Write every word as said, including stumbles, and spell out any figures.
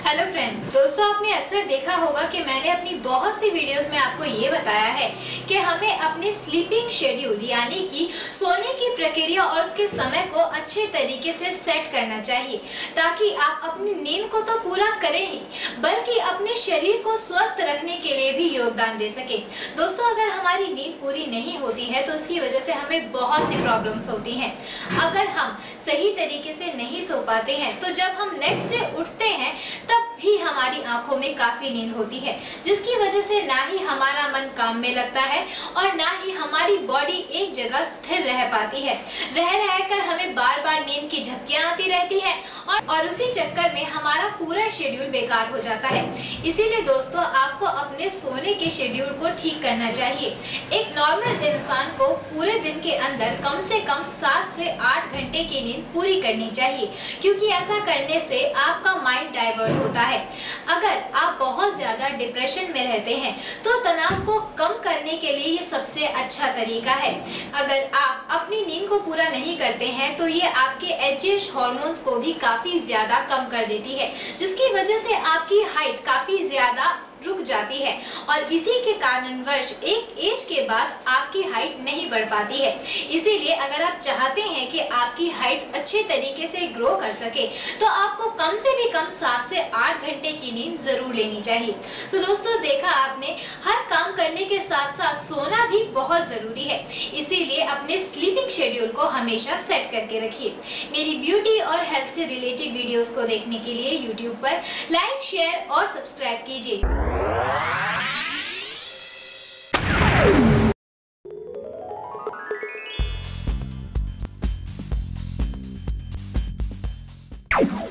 Hello friends, दोस्तों आपने अक्सर देखा होगा कि मैंने अपनी बहुत सी वीडियोस में आपको ये बताया है कि हमें अपने स्लीपिंग शेड्यूल यानी कि सोने की प्रक्रिया और उसके समय को अच्छे तरीके से सेट करना चाहिए, ताकि आप अपनी नींद को तो पूरा करें ही बल्कि अपने शरीर को स्वस्थ रखने के लिए भी योगदान दे सके। दोस्तों, अगर हमारी नींद पूरी नहीं होती है तो उसकी वजह से हमें बहुत सी प्रॉब्लम्स होती हैं। अगर हम सही तरीके से नहीं सो पाते हैं तो जब हम नेक्स्ट डे उठते हैं तब भी हमारी आंखों में काफी नींद होती है, जिसकी वजह से ना ही हमारा मन काम में लगता है और ना ही हमारी बॉडी एक जगह स्थिर रह पाती है। रह रहकर हमें बार बार नींद की झपकियां आती रहती हैं और, और उसी चक्कर में हमारा पूरा शेड्यूल बेकार हो जाता है। इसीलिए दोस्तों, आपको अपने सोने के शेड्यूल को ठीक करना चाहिए। एक नॉर्मल इंसान को पूरे दिन के अंदर कम से कम सात से आठ घंटे की नींद पूरी करनी चाहिए, क्योंकि ऐसा करने से आपका माइंड डाइवर्ट होता है। अगर आप बहुत ज्यादा डिप्रेशन में रहते हैं तो तनाव को कम करने के लिए ये सबसे अच्छा तरीका है। अगर आप अपनी नींद को पूरा नहीं करते हैं तो ये आपके एच हार्मोन्स को भी काफी ज्यादा कम कर देती है, जिसकी वजह से आपकी हाइट काफी ज्यादा रुक जाती है और इसी के कारणवश एक एज के बाद आपकी हाइट नहीं बढ़ पाती है। इसीलिए अगर आप चाहते हैं कि आपकी हाइट अच्छे तरीके से ग्रो कर सके तो आपको कम से भी कम सात से आठ घंटे की नींद जरूर लेनी चाहिए। सो दोस्तों, देखा आपने, हर काम करने के साथ साथ सोना भी बहुत जरूरी है। इसीलिए अपने स्लीपिंग शेड्यूल को हमेशा सेट करके रखिए। मेरी ब्यूटी और हेल्थ से रिलेटेड वीडियोस को देखने के लिए यूट्यूब पर लाइक, शेयर और सब्सक्राइब कीजिए। You